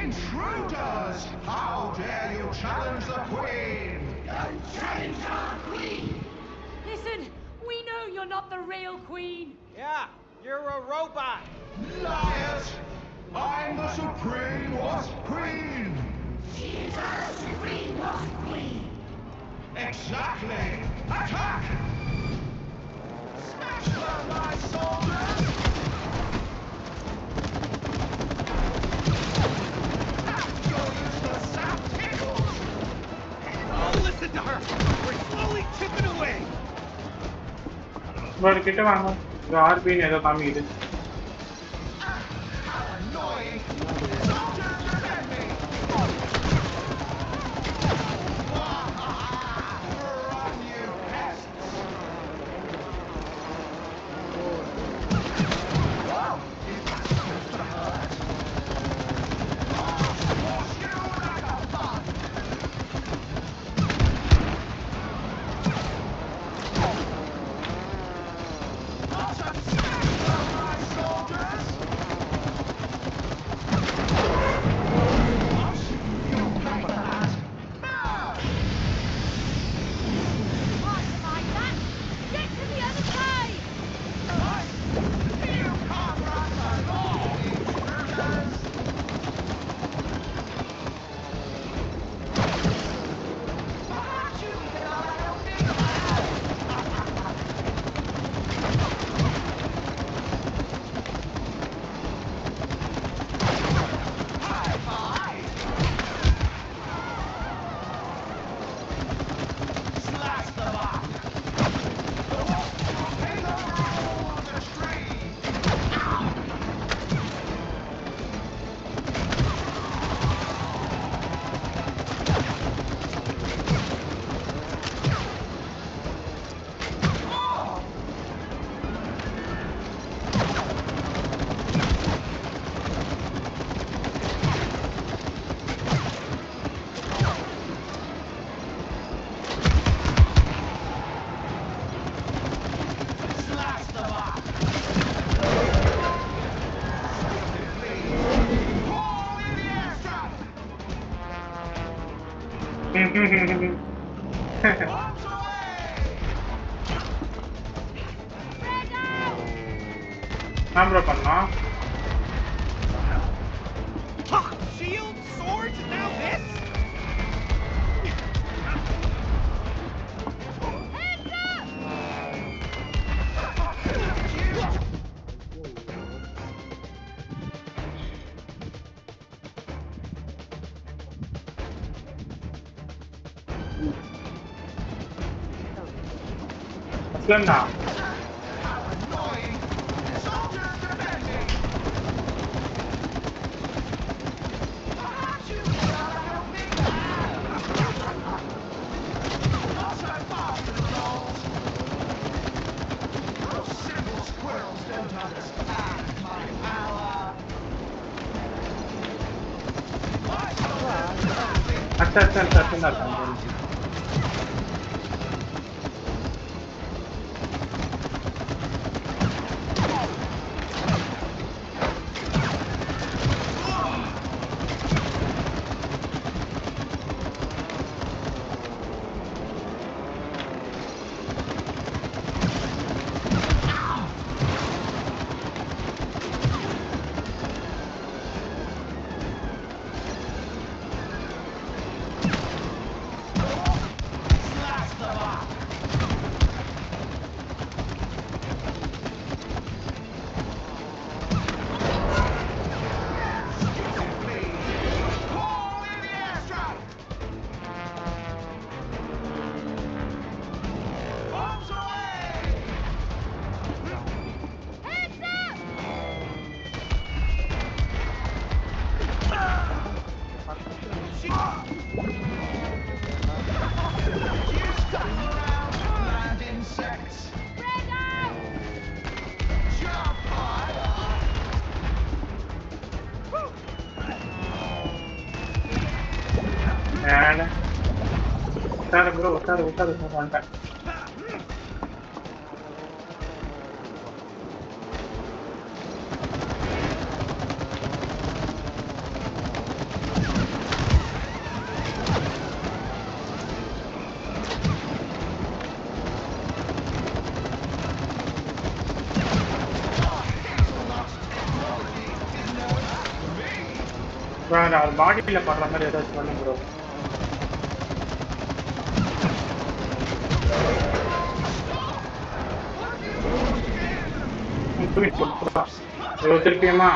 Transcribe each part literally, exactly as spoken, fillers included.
Intruders! How dare you challenge the Queen? Don't challenge our Queen! Listen, we know you're not the real Queen. Yeah, you're a robot. Liars! I'm the Supreme Wasp Queen! She's our Supreme Wasp Queen! Exactly! Attack! Smash them, my soldiers! Your useless sap tickles! Oh, listen to her! We're slowly chipping away! Well, get a one. You are being a family. How annoying! Soldiers, defend me! Run, you pests! Whoa! You bastards to hurt! I'll squash you like a bug! Awesome! Smash them, my soldiers! I'll see you pay for that! Now! Right like that. Get to the other side. You can't run the law, intruders! Perhaps you can help me out! High five! Slash the bark! The wasp in the roll of the tree! Oh! Slash the bark! Haul in the airstrap! Bombs away! Spread out. Number one, no? Ha! Shield, swords, and now this? Heads up. Aslan now. How annoying! Soldiers, defend me! Perhaps you can help me out! Not so fast, dolls! Those simple squirrels don't understand my power! My soldiers, defend me! अच्छा अच्छा अच्छा सुना था Slash the bark! Stupidly! Haul in the airstrap! Bombs away! Heads up. You stuck around, land insects! Spread out. Jump higher! and sir bro sir sir sir one time அவர் பாடியில படுற மாதிரி ஏதாச்சும் பண்ணு ப்ரோ. திருப்பியமா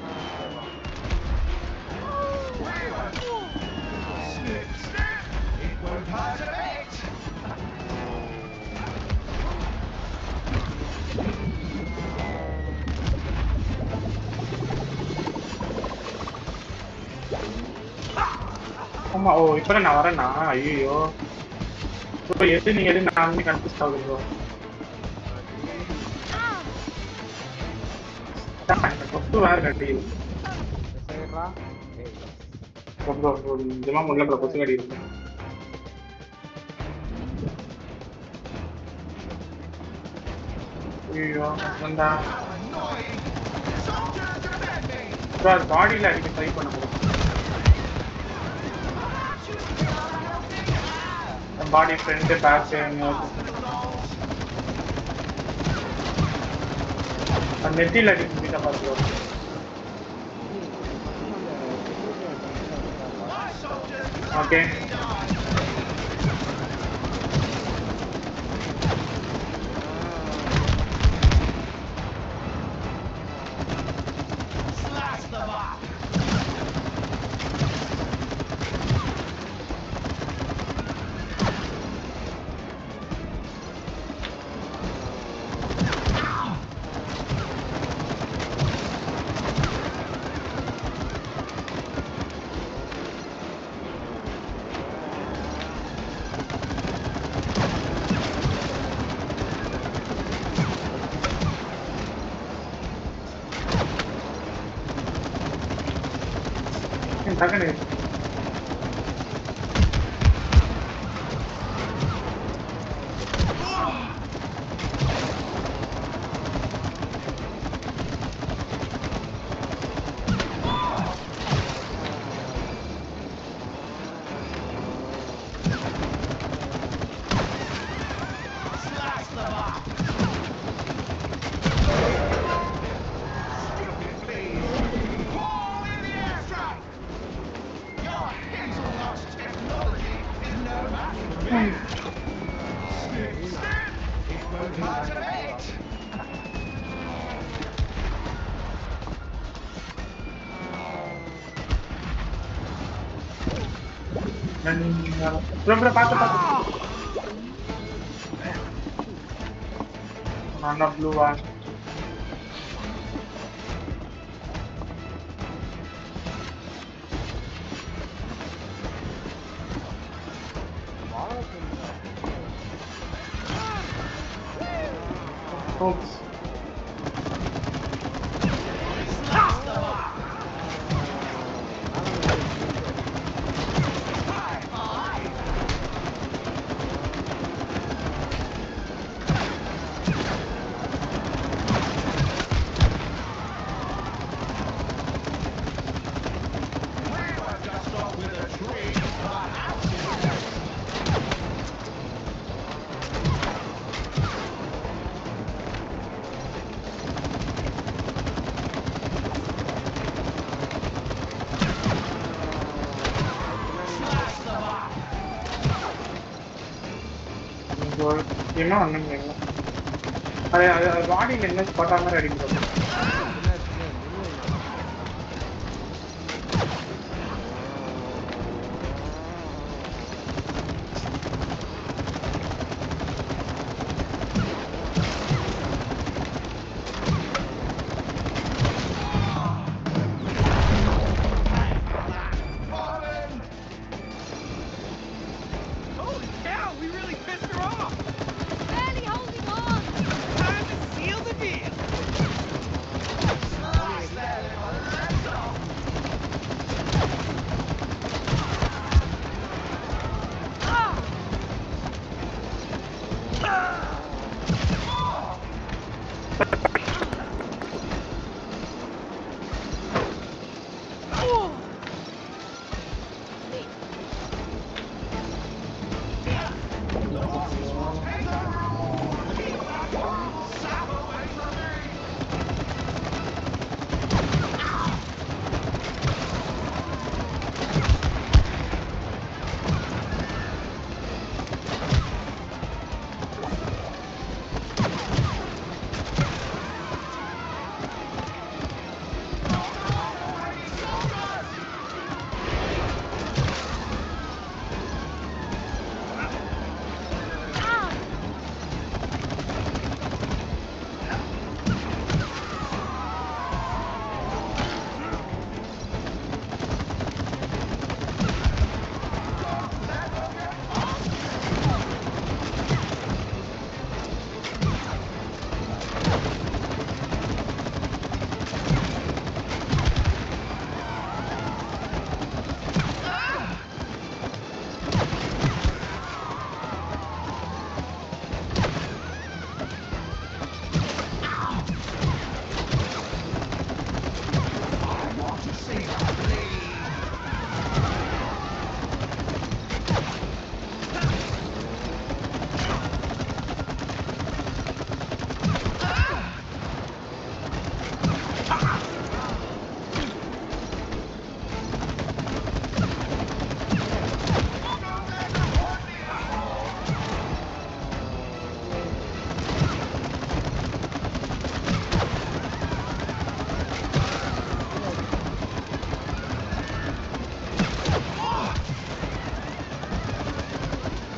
ஆமா. ஓ இப்ப நான் வரேன்னா ஐயோ எது நீங்க எது நான் கன்ஃபியூஸ் ஆகுது ப்ரோ. கொத்து வேற கட்டி நிஜமா முள்ள ப்ரோ கொத்து கட்டி இருக்கு. ஐயோ வந்தா பாடியில அடிக்க ட்ரை பண்ண போறோம். பாடி ஃப்ரண்ட் பேக் நெத்தியில் அடிக்க வீட்டை பார்த்துருவோம். ஓகே டக்குனு bro bro paatu paatu mana blue one oops என்ன ஒண்ணுங்க அது பாடியில் என்ன ஸ்பாட்டா மாதிரி அடிக்கிறது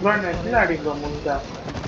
Bro, nessila adik bro munca.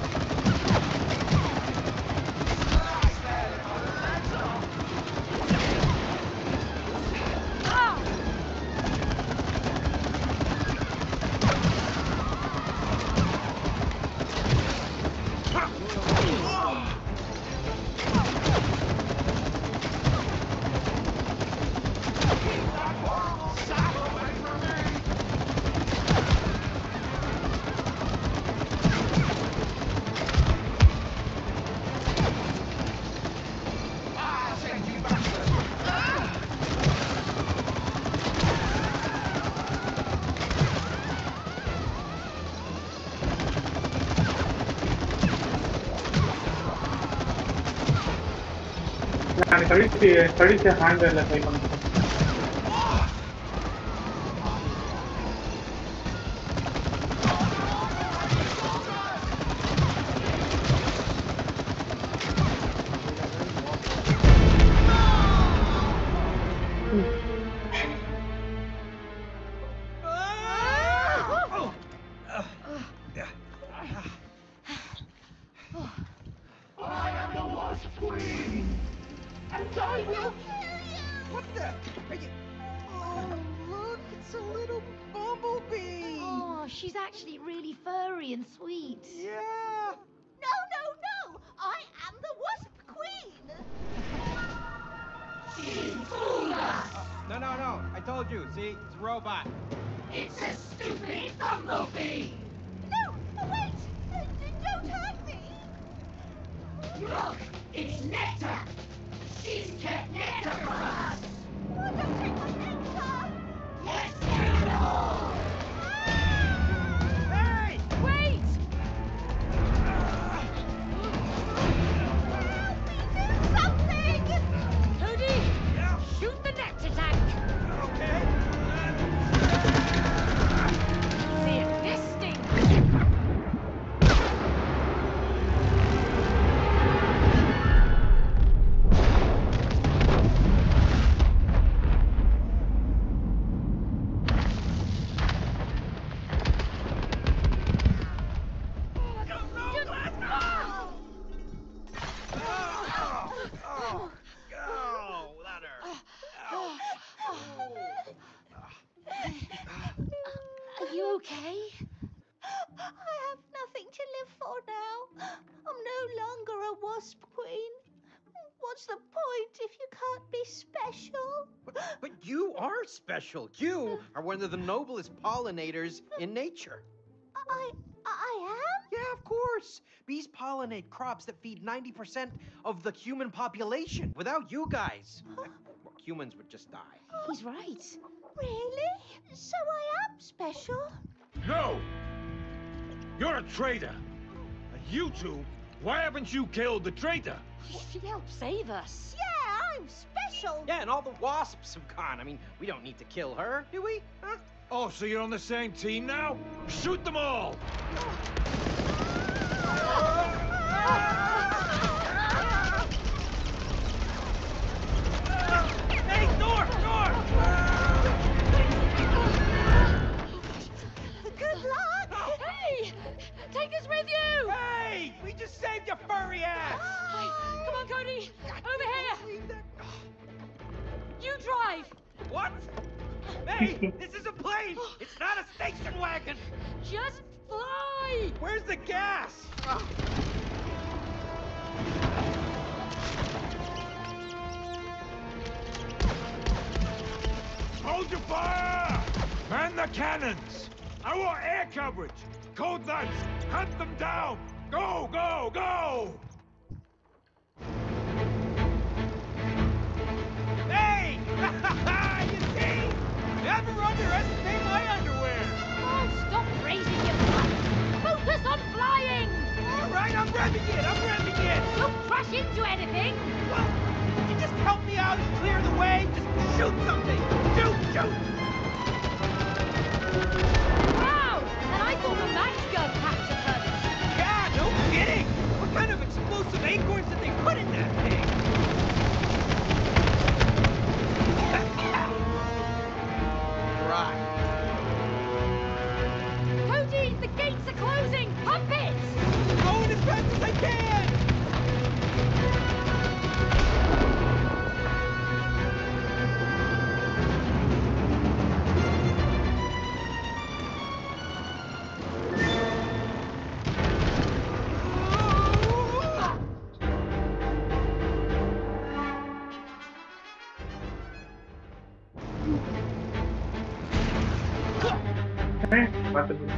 நான் கழிச்சு கழிச்சு ஹேண்டர்ல ட்ரை பண்ணுறேன். I am the Wasp Queen, and I will kill you! What the? Are you... Oh, look, it's a little bumblebee! Oh, she's actually really furry and sweet. Yeah! No, no, no! I am the Wasp Queen! You fooled us! No, no, no. I told you. See? It's a robot. It's a stupid bumblebee! No! Wait! Uh, Don't hurt me! Look, it's Nectar! She's kept Nectar for us! Oh, don't take my nectar! Let's kill them all! Hey! Wait! Help me do something! Cody, Yeah. shoot the nectar tank. Okay. See it nesting. Oh, oh, that hurt. Ouch. Are you okay? I have nothing to live for now. I'm no longer a Wasp Queen. What's the point if you can't be special? But, but you are special. You are one of the noblest pollinators in nature. I I am? Yeah, of course. Bees pollinate crops that feed ninety percent of the human population. Without you guys, well, humans would just die. He's right. Really? So I am special? No! You're a traitor! And you two, why haven't you killed the traitor? She helped save us. Yeah, I'm special. Yeah, and all the wasps have gone. I mean, we don't need to kill her, do we? Huh? Oh, so you're on the same team now? Shoot them all! Hey, North, North! Good luck. Hey! Take us with you! Hey, we just saved your furry ass! Hey, come on, Cody! Over here! You drive! What? Hey, this is a plane! It's not a station wagon! Just fly! Where's the gas? Oh. Hold your fire! Man the cannons! I want air coverage! Code Knights, hunt them down! Go, go, go! Hey! You see? Never underestimate my underwear! Oh, stop raising your gun! Focus on flying! All right, I'm revving it! I'm revving it! Don't crash into anything! Well, could you just help me out and clear the way? Just shoot something! Shoot, shoot! Wow! And I thought the Max gun packed a punch! Yeah, no kidding! What kind of explosive acorns did they put in that thing? Right. Cody, The gates are closing! Pump it! Going as fast as I can! Eh, batu dulu.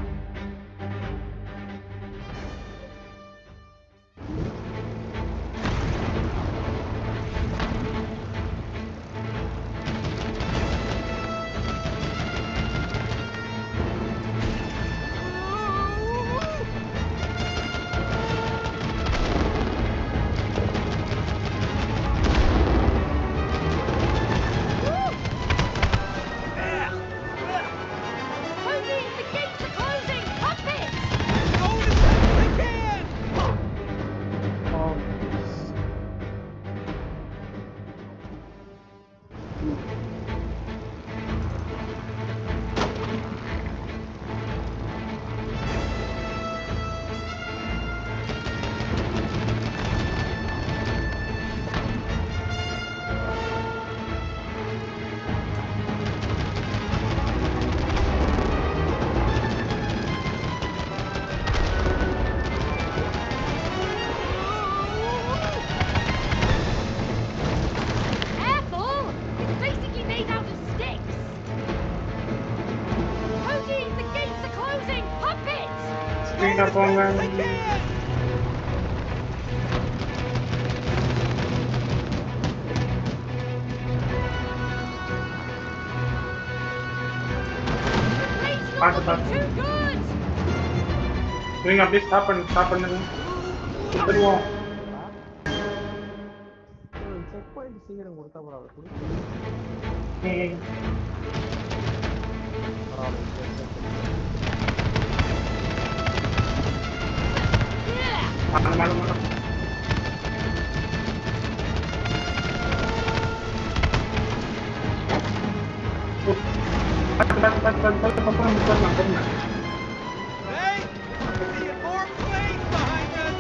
Cody, the gates are closing! Pump it! Going as fast as I can! Oh. Careful! It's basically made out of sticks! Cody, the gates are closing! Pump it! Speed up on I them. can! Blade's Pass not it, pass looking it. too good! Doing அப்படியே stop பண்ணு stop பண்ணுங்க திருவோம் check point சீக்கிரம் கொடுத்தா பரவாயில்ல ம் Yeah! மாடு மாடு மாடு பத்து பத்து பத்து பத்து பத்து பக்கம் முப்பது பொறுமை Hey! Seeing more planes behind us!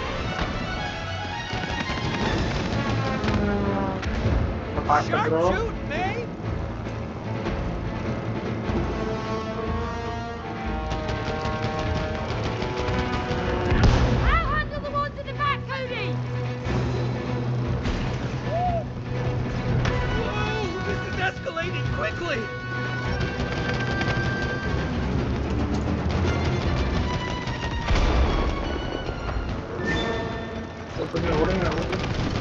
பார்த்து Sharp bro shoot, May! I'll handle the ones in the back, Cody! Whoa! This is escalating quickly! கொஞ்சம் விடுங்க விடுங்க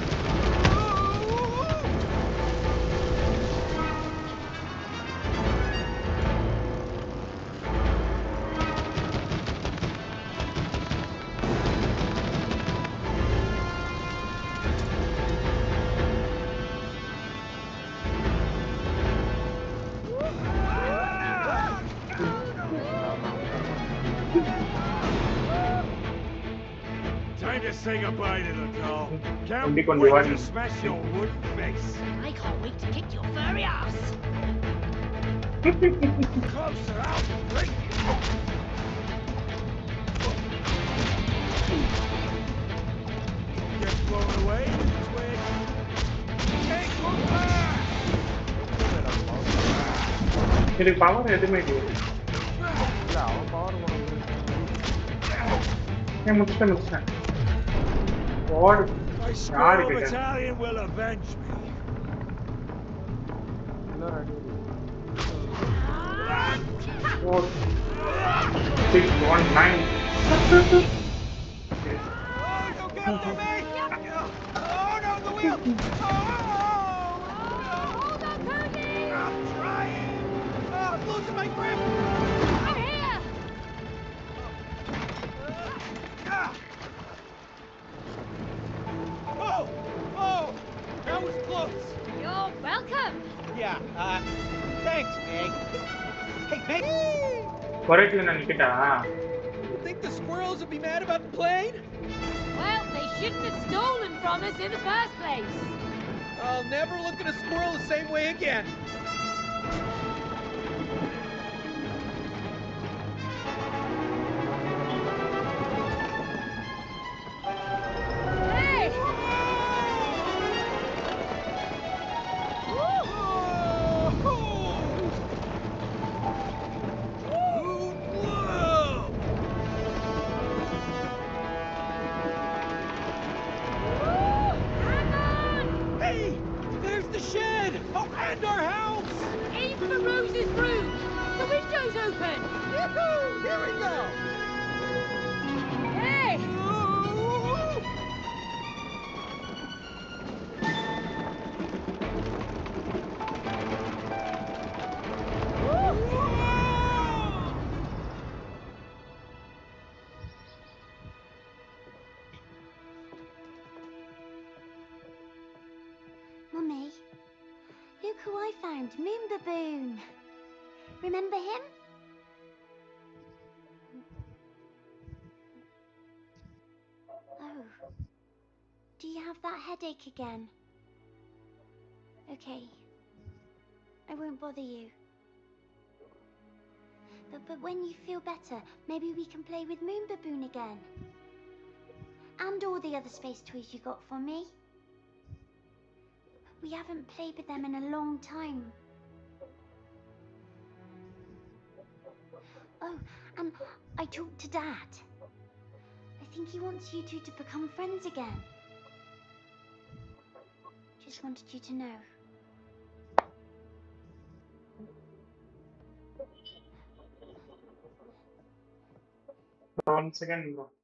Time to say goodbye to the doll. Can't Hindi ko wait niwan. to smash your wooden face. I can't wait to kick your furry ass! Closer out, break. Get blown away. Twitch. Take one back. இது power எதுவுமே இல்லை இல்ல அவன் power உனக்கு ஏன் முடிச்சிட்டேன் முடிச்சிட்டேன் ஓடு My யாரு squirrel கிட்ட battalion will avenge me. இன்னொரு அடி four six one nine Oh, don't get on me! Oh, no, the wheel! Oh! Hold on, Cody! I'm trying. Oh, I'm losing my grip! I'm here! Ah! Oh! Oh! That was close! You're welcome! Yeah, uh, thanks, Meg. Hey, Meg! குறைக்கு நான் Nikita You think the squirrels will be mad about the plane? Well, they shouldn't have stolen from us in the first place. I'll never look at a squirrel the same way again. who I found, Moon Baboon. Remember him? Oh. Do you have that headache again? Okay. I won't bother you. But, but when you feel better, maybe we can play with Moon Baboon again. And all the other space toys you got for me. We haven't played with them in a long time. Oh, and I talked to Dad. I think he wants you two to become friends again. Just wanted you to know. One second, bro.